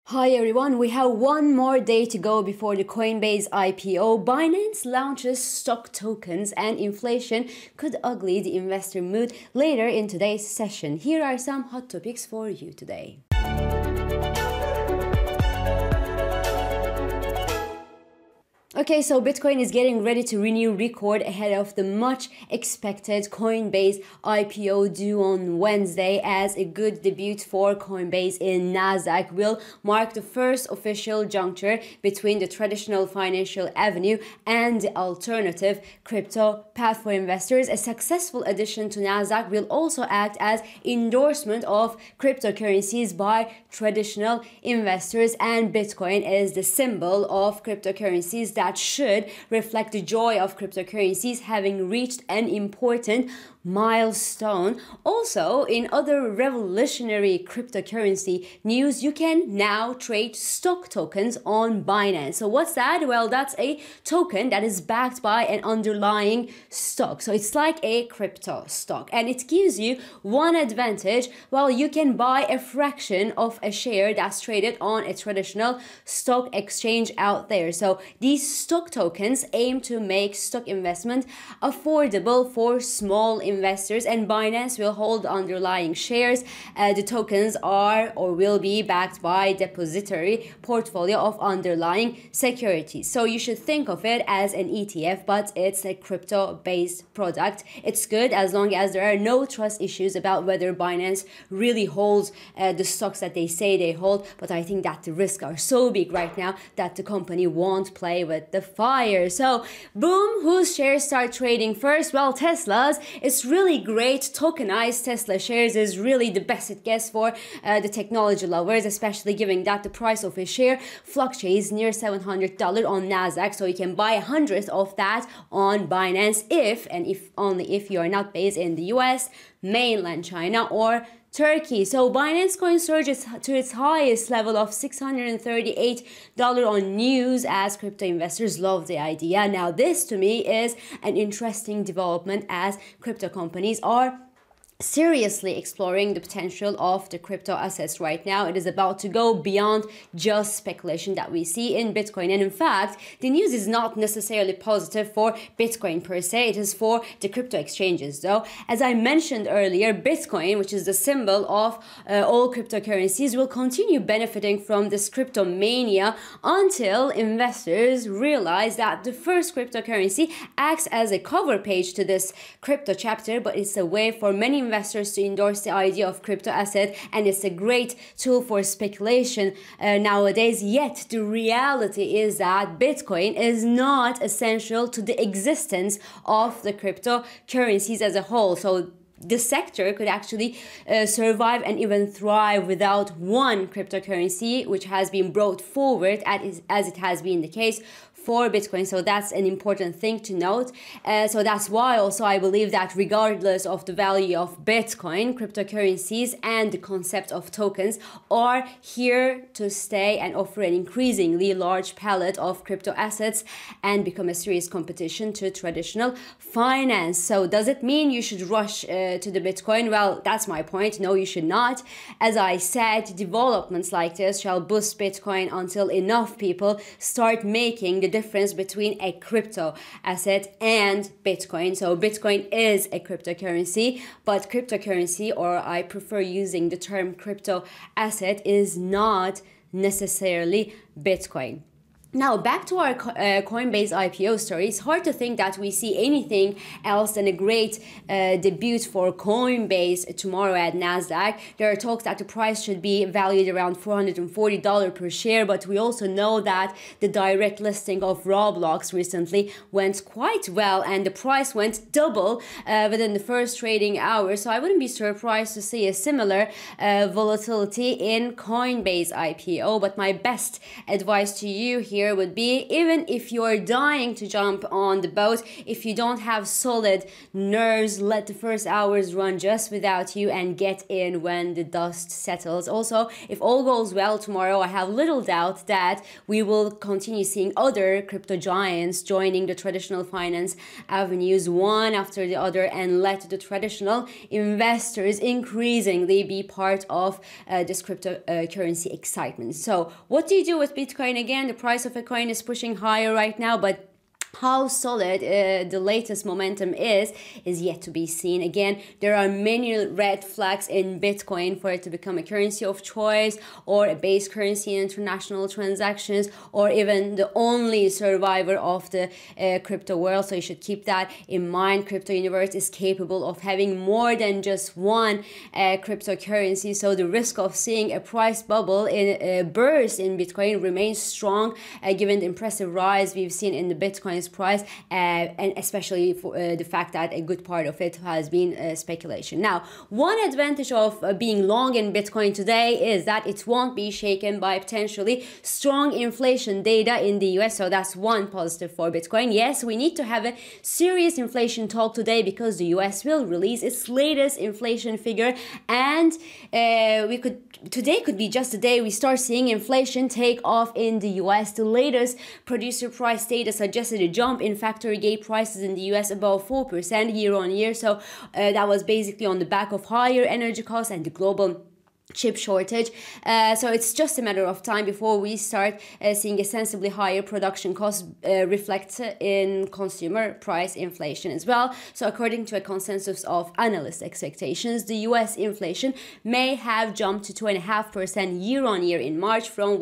Hi everyone, we have one more day to go before the Coinbase IPO. Binance launches stock tokens and inflation could ugly the investor mood later in today's session. Here are some hot topics for you today. Okay, so Bitcoin is getting ready to renew record ahead of the much expected Coinbase IPO due on Wednesday, as a good debut for Coinbase in Nasdaq will mark the first official juncture between the traditional financial avenue and the alternative crypto path for investors. A successful addition to Nasdaq will also act as endorsement of cryptocurrencies by traditional investors, and Bitcoin is the symbol of cryptocurrencies that should reflect the joy of cryptocurrencies having reached an important milestone. Also, in other revolutionary cryptocurrency news, you can now trade stock tokens on Binance. So what's that? Well, that's a token that is backed by an underlying stock. So it's like a crypto stock, and it gives you one advantage. Well, you can buy a fraction of a share that's traded on a traditional stock exchange out there. So these stock tokens aim to make stock investment affordable for small investors, and Binance will hold underlying shares. The tokens are or will be backed by depository portfolio of underlying securities. So you should think of it as an ETF, but it's a crypto-based product. It's good as long as there are no trust issues about whether Binance really holds the stocks that they say they hold, but I think that the risks are so big right now that the company won't play with the fire. So boom, whose shares start trading first? Well, Tesla's. It's really great. Tokenized Tesla shares is really the best it gets for the technology lovers, especially given that the price of a share fluctuates near $700 on Nasdaq. So you can buy 100 of that on Binance if only if you are not based in the US, mainland China, or Turkey. So Binance coin surges to its highest level of $638 on news, as crypto investors love the idea. Now this to me is an interesting development, as crypto companies are seriously exploring the potential of the crypto assets right now. It is about to go beyond just speculation that we see in Bitcoin. And in fact, the news is not necessarily positive for Bitcoin per se. It is for the crypto exchanges though. As I mentioned earlier, Bitcoin, which is the symbol of all cryptocurrencies, will continue benefiting from this crypto mania until investors realize that the first cryptocurrency acts as a cover page to this crypto chapter, but it's a way for many investors to endorse the idea of crypto asset, and it's a great tool for speculation nowadays. Yet the reality is that Bitcoin is not essential to the existence of the cryptocurrencies as a whole. So the sector could actually survive and even thrive without one cryptocurrency, which has been brought forward as it has been the case for Bitcoin. So that's an important thing to note. So that's why also I believe that regardless of the value of Bitcoin, cryptocurrencies and the concept of tokens are here to stay and offer an increasingly large palette of crypto assets and become a serious competition to traditional finance. So does it mean you should rush to the Bitcoin? Well, that's my point. No, you should not. As I said, developments like this shall boost Bitcoin until enough people start making the difference between a crypto asset and Bitcoin. So Bitcoin is a cryptocurrency, but cryptocurrency, or I prefer using the term crypto asset, is not necessarily Bitcoin. Now back to our Coinbase IPO story. It's hard to think that we see anything else than a great debut for Coinbase tomorrow at Nasdaq. There are talks that the price should be valued around $440 per share, but we also know that the direct listing of Roblox recently went quite well, and the price went double within the first trading hour. So I wouldn't be surprised to see a similar volatility in Coinbase IPO. But my best advice to you here here would be, even if you're dying to jump on the boat, if you don't have solid nerves, let the first hours run just without you and get in when the dust settles. Also, if all goes well tomorrow, I have little doubt that we will continue seeing other crypto giants joining the traditional finance avenues one after the other, and let the traditional investors increasingly be part of this cryptocurrency excitement. So what do you do with Bitcoin? Again, the price of a coin is pushing higher right now, but how solid the latest momentum is yet to be seen. Again, there are many red flags in Bitcoin for it to become a currency of choice, or a base currency in international transactions, or even the only survivor of the crypto world. So you should keep that in mind. Crypto universe is capable of having more than just one cryptocurrency. So the risk of seeing a price bubble in burst in Bitcoin remains strong, given the impressive rise we've seen in the Bitcoin price, and especially for the fact that a good part of it has been speculation. Now, one advantage of being long in Bitcoin today is that it won't be shaken by potentially strong inflation data in the US. So that's one positive for Bitcoin. Yes, we need to have a serious inflation talk today because the US will release its latest inflation figure, and today could be just the day we start seeing inflation take off in the US. The latest producer price data suggested a jump in factory gate prices in the US above 4% year on year. So that was basically on the back of higher energy costs and the global chip shortage. So it's just a matter of time before we start seeing a sensibly higher production costs reflect in consumer price inflation as well. So according to a consensus of analyst expectations, the US inflation may have jumped to 2.5% year on year in March from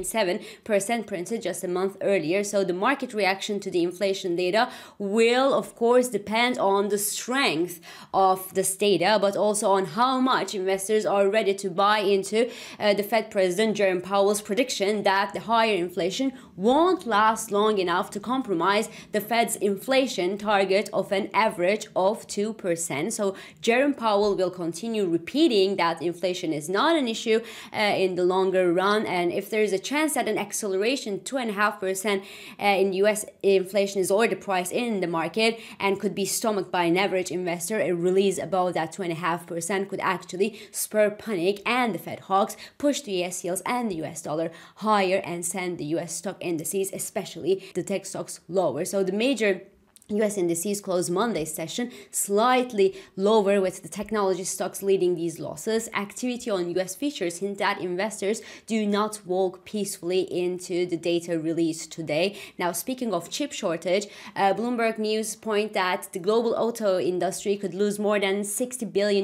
1.7% printed just a month earlier. So the market reaction to the inflation data will of course depend on the strength of this data, but also on how much investors are ready to buy into the Fed President Jerome Powell's prediction that the higher inflation won't last long enough to compromise the Fed's inflation target of an average of 2%. So Jerome Powell will continue repeating that inflation is not an issue in the longer run, and if there is a chance that an acceleration 2.5% in US inflation is already priced in the market and could be stomached by an average investor, a release above that 2.5% could actually spur panic, and the Fed hawks push the US yields and the US dollar higher and send the US stock indices, especially the tech stocks, lower. So the major US indices closed Monday's session slightly lower, with the technology stocks leading these losses. Activity on US futures hint that investors do not walk peacefully into the data released today. Now, speaking of chip shortage, Bloomberg News point that the global auto industry could lose more than $60 billion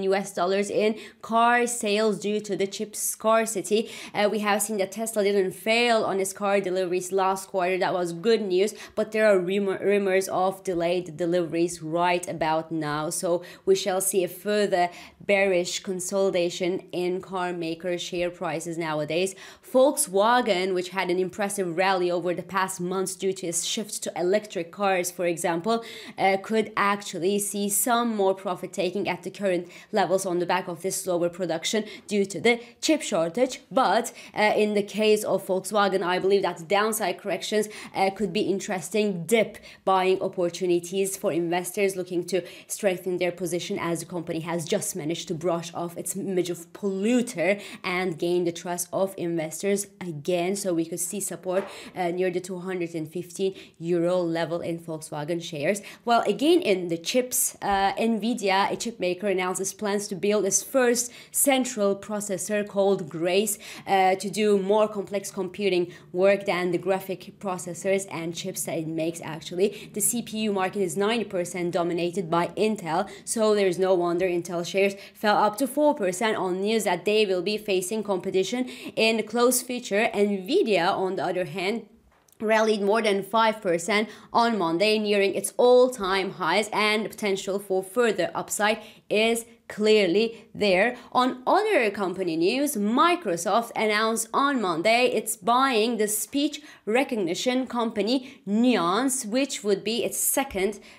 in car sales due to the chip scarcity. We have seen that Tesla didn't fail on its car deliveries last quarter. That was good news, but there are rumors of delayed deliveries right about now. So we shall see a further bearish consolidation in car maker share prices nowadays. Volkswagen, which had an impressive rally over the past months due to its shift to electric cars, for example, could actually see some more profit taking at the current levels on the back of this slower production due to the chip shortage. But in the case of Volkswagen, I believe that downside corrections could be interesting dip buying opportunities for investors looking to strengthen their position, as the company has just managed to brush off its image of polluter and gain the trust of investors again. So we could see support near the 215 euro level in Volkswagen shares. Well, again in the chips, Nvidia, a chip maker, announces plans to build its first central processor called Grace to do more complex computing work than the graphic processors and chips that it makes. Actually, the CPU market is 90% dominated by Intel, so there's no wonder Intel shares fell up to 4% on news that they will be facing competition in the close future. Nvidia, on the other hand, rallied more than 5% on Monday, nearing its all-time highs, and the potential for further upside is clearly there. On other company news, Microsoft announced on Monday it's buying the speech recognition company Nuance, which would be its second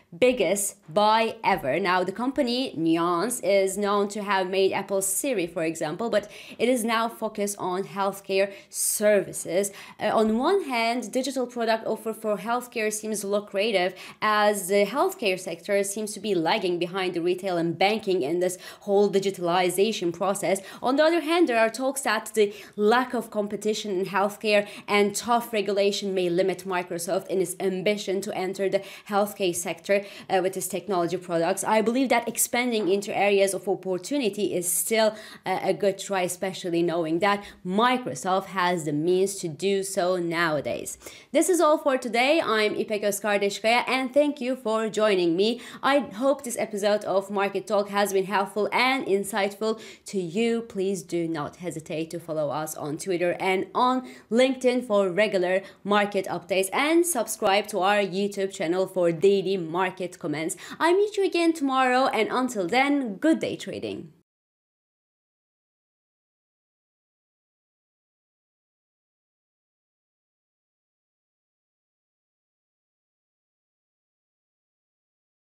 biggest buy ever. Now, the company Nuance is known to have made Apple's Siri, for example, but it is now focused on healthcare services. On one hand, digital product offer for healthcare seems lucrative, as the healthcare sector seems to be lagging behind the retail and banking in this whole digitalization process. On the other hand, there are talks that the lack of competition in healthcare and tough regulation may limit Microsoft in its ambition to enter the healthcare sector with its technology products. I believe that expanding into areas of opportunity is still a good try, especially knowing that Microsoft has the means to do so nowadays. This is all for today. I'm Ipek Ozkardeskaya, and thank you for joining me. I hope this episode of Market Talk has been helpful and insightful to you. Please do not hesitate to follow us on Twitter and on LinkedIn for regular market updates, and subscribe to our YouTube channel for daily market comments. I meet you again tomorrow, and until then, good day trading.